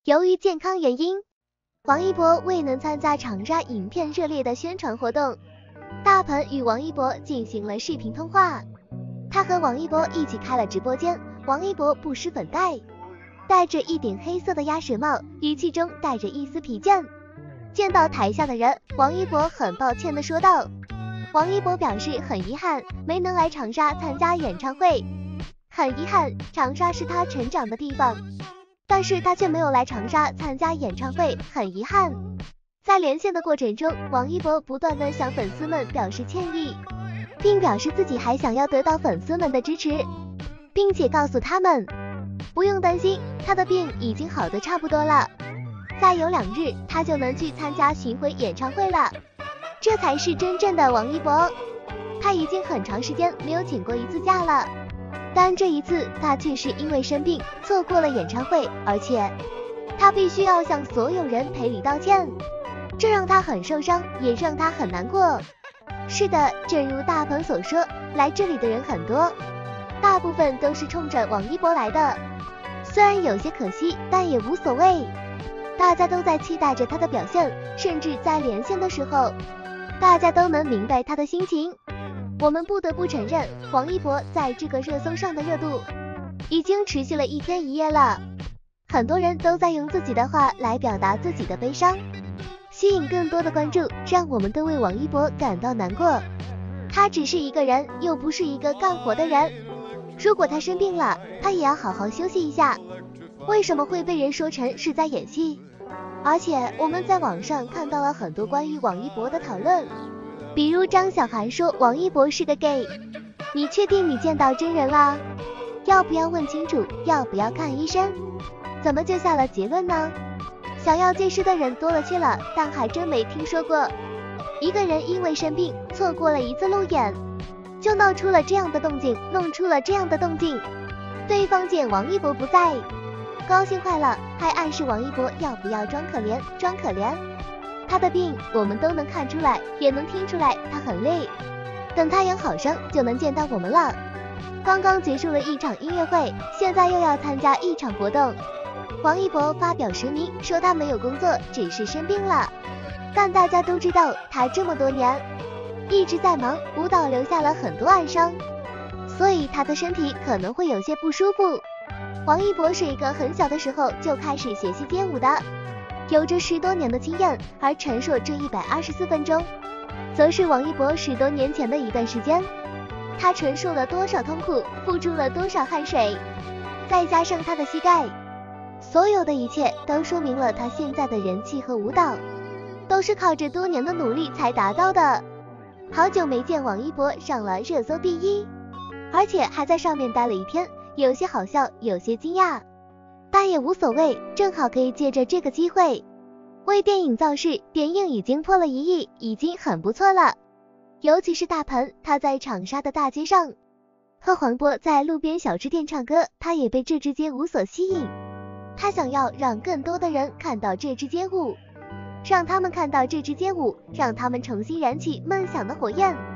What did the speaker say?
由于健康原因，王一博未能参加长沙影片热烈的宣传活动。大鹏与王一博进行了视频通话，他和王一博一起开了直播间。王一博不施粉黛，戴着一顶黑色的鸭舌帽，语气中带着一丝疲倦。见到台下的人，王一博很抱歉地说道。王一博表示很遗憾没能来长沙参加演唱会，很遗憾，长沙是他成长的地方，但是他却没有来长沙参加演唱会，很遗憾。在连线的过程中，王一博不断地向粉丝们表示歉意，并表示自己还想要得到粉丝们的支持，并且告诉他们不用担心，他的病已经好得差不多了，再有2日他就能去参加巡回演唱会了。这才是真正的王一博，他已经很长时间没有请过一次假了，但这一次他却是因为生病错过了演唱会，而且他必须要向所有人赔礼道歉，这让他很受伤，也让他很难过。是的，正如大鹏所说，来这里的人很多，大部分都是冲着王一博来的，虽然有些可惜，但也无所谓，大家都在期待着他的表现，甚至在连线的时候大家都能明白他的心情。我们不得不承认，王一博在这个热搜上的热度已经持续了1天1夜了，很多人都在用自己的话来表达自己的悲伤，吸引更多的关注，让我们都为王一博感到难过。他只是一个人，又不是一个干活的人，如果他生病了，他也要好好休息一下，为什么会被人说成是在演戏？而且我们在网上看到了很多关于王一博的讨论，比如张小涵说王一博是个 gay， 你确定你见到真人了？要不要问清楚？要不要看医生？怎么就下了结论呢？想要解释的人多了去了，但还真没听说过一个人因为生病错过了1次路演，就闹出了这样的动静，弄出了这样的动静。对方见王一博不在，高兴坏了，还暗示王一博要不要装可怜，装可怜。他的病我们都能看出来，也能听出来他很累，等他养好伤就能见到我们了。刚刚结束了一场音乐会，现在又要参加一场活动。王一博发表声明说他没有工作，只是生病了，但大家都知道他这么多年一直在忙舞蹈，留下了很多暗伤，所以他的身体可能会有些不舒服。王一博是一个很小的时候就开始学习街舞的，有着10多年的经验，而陈硕这124分钟则是王一博10多年前的一段时间，他承受了多少痛苦，付出了多少汗水，再加上他的膝盖，所有的一切都说明了他现在的人气和舞蹈都是靠着多年的努力才达到的。好久没见王一博上了热搜第1，而且还在上面待了1天，有些好笑，有些惊讶，但也无所谓，正好可以借着这个机会为电影造势。电影已经破了1亿，已经很不错了。尤其是大鹏，他在长沙的大街上和黄渤在路边小吃店唱歌，他也被这支街舞所吸引。他想要让更多的人看到这支街舞，让他们看到这支街舞，让他们重新燃起梦想的火焰。